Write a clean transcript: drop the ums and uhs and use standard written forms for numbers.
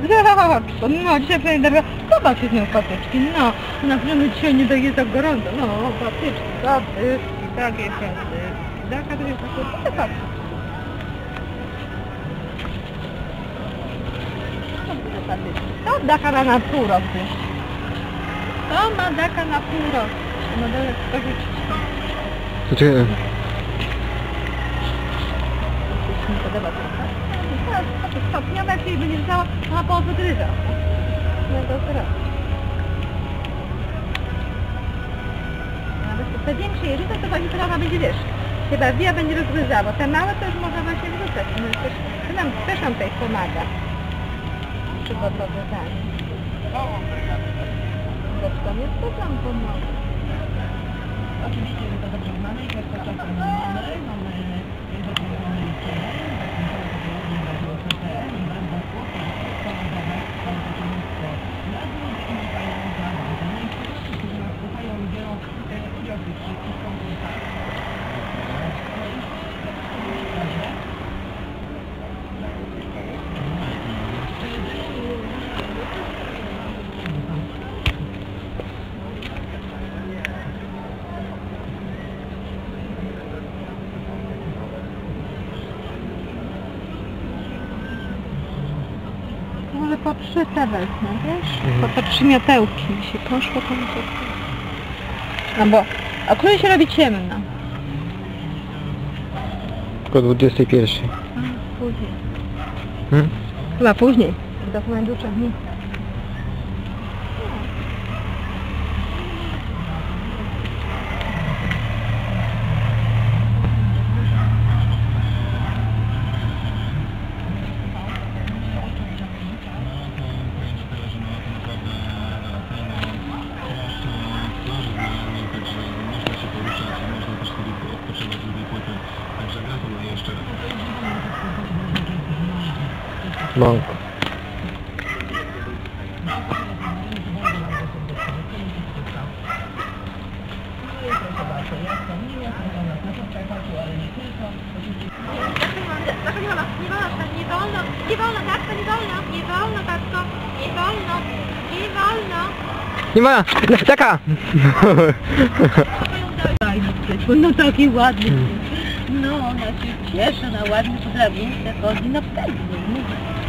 No, dzisiaj przynajmniej zobacz z nią patyczki, no. Na pewno dzisiaj nie będzie tak gorąco, no, patyczki, takie patyczki. Daka to jest takie patyczki. To daka na pół roku. To ma daka na pół roku. No dalej, to To czekaj. mi podoba trochę. Stopniowo jak się jej będzie rzucała, ona połowę gryza. No to teraz. Ale te większe je rzucać, to właśnie trochę będzie, wiesz, chyba wija będzie rozgryzała. Te małe to już można właśnie wrzucać. No, też nam tutaj pomaga. Przygotowywanie. Zresztą jest to nam pomaga. Oczywiście, że to dobrze znane i kwestia czasu mamy Może po 3 te wezmę, wiesz? Po 3 miotełki mi się poszło, to mi się... No bo akurat się robi ciemno. Około 21. Później. Hmm? Chyba później. Dokument dłuższych dni. Bank. Nie wolno, tatko, nie wolno, nie wolno, tatko, nie wolno, nie wolno. Nie ma! Taka! No taki ładny. No ona się cieszy, na ładny po drabince chodzi, no pewnie.